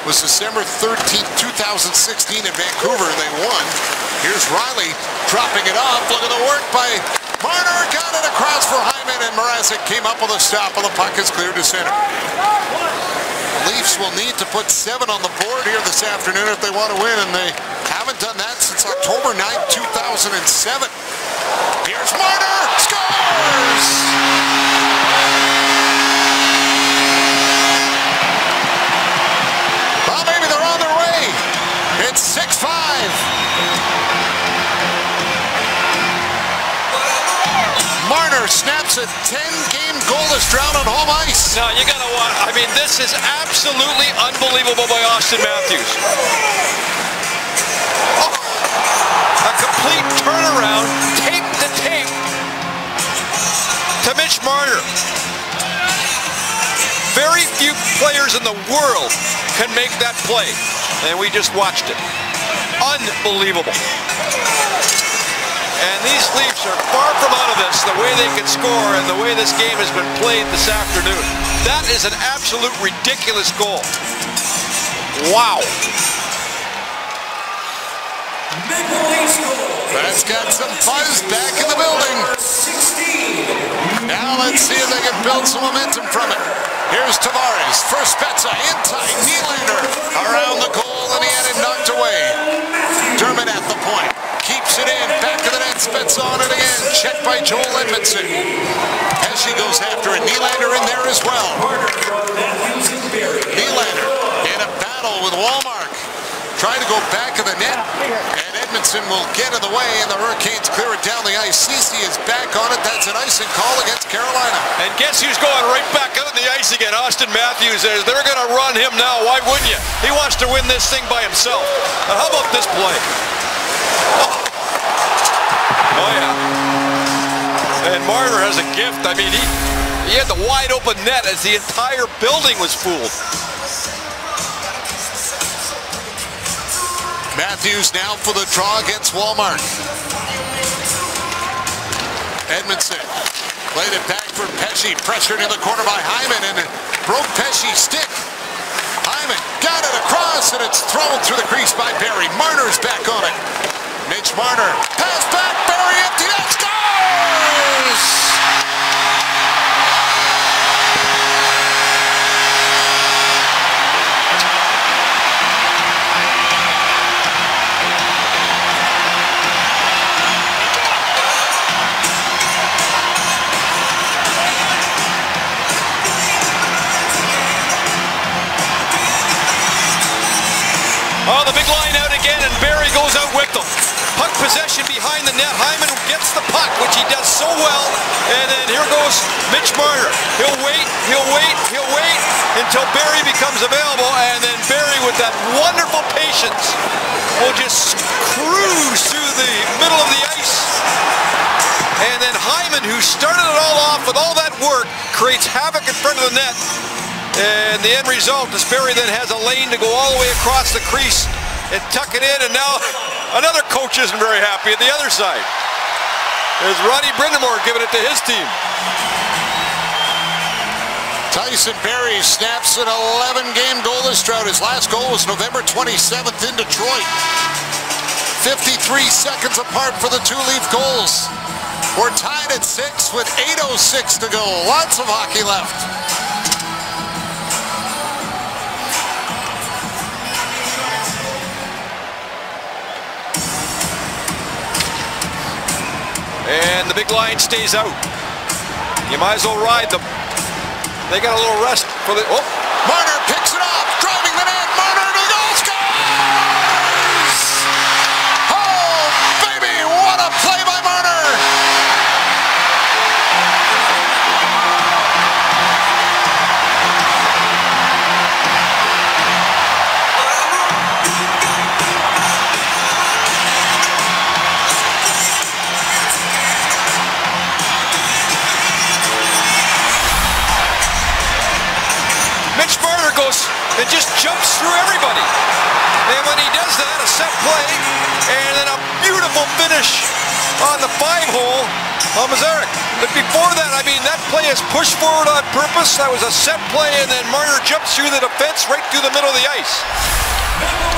was December 13th, 2016 in Vancouver, and they won. Here's Riley dropping it off. Look at the work by Marner. Got it across for Hyman, and Mrazek came up with a stop, and the puck is cleared to center. The Leafs will need to put 7 on the board here this afternoon if they want to win, and they haven't done that since October 9th, 2007. Here's Marner. Scores! Well, maybe they're on their way. It's 6-5. Marner snaps a 10-game goalless drought on home ice. No, you gotta watch. I mean, this is absolutely unbelievable by Austin Matthews. Oh, a complete turnaround, tape to tape, to Mitch Marner. Very few players in the world can make that play, and we just watched it. Unbelievable. And these Leafs are far from out of this, the way they can score and the way this game has been played this afternoon. That is an absolute ridiculous goal. Wow. That's got some buzz back in the building. Now let's see if they can build some momentum from it. Here's Tavares. First Spezza in tight. Nylander around the goal, and he had it knocked away. Dermott at the point. Keeps it in. Back of the net. Spezza on it again. Checked by Joel Edmondson. Pesce goes after it. Nylander in there as well. Nylander in a battle with Wallmark. Trying to go back of the net, and Edmondson will get in the way, and the Hurricanes clear it down the ice. Ceci is back on it. That's an icing call against Carolina. And guess who's going right back out on the ice again? Austin Matthews is. They're going to run him now. Why wouldn't you? He wants to win this thing by himself. Now, how about this play? Oh yeah. And Marner has a gift. I mean, he had the wide open net as the entire building was fooled. Matthews now for the draw against Wallmark. Edmondson played it back for Pesce. Pressured in the corner by Hyman, and it broke Pesce's stick. Hyman got it across, and it's thrown through the crease by Barrie. Marner's back on it. Mitch Marner. Pass back. Barrie empty net. Scores! Oh, the big line out again, and Barrie goes out Wichtel. Puck possession behind the net. Hyman gets the puck, which he does so well. And then here goes Mitch Marner. He'll wait until Barrie becomes available. And then Barrie, with that wonderful patience, will just cruise through the middle of the ice. And then Hyman, who started it all off with all that work, creates havoc in front of the net. And the end result is Barrie then has a lane to go all the way across the crease and tuck it in, and now another coach isn't very happy at the other side. There's Ronnie Brindamore giving it to his team. Tyson Barrie snaps an 11-game goalless drought. His last goal was November 27th in Detroit. 53 seconds apart for the two Leaf goals. We're tied at 6 with 8:06 to go. Lots of hockey left. And the big line stays out. You might as well ride them. They got a little rest for the... Oh! Marner picks it off, driving the net. Marner to the goal, scores! Oh, baby, what a play by Marner! It just jumps through everybody. And when he does that, a set play, and then a beautiful finish on the 5-hole on Mazarek. But before that, I mean, that play is pushed forward on purpose. That was a set play, and then Marner jumps through the defense right through the middle of the ice.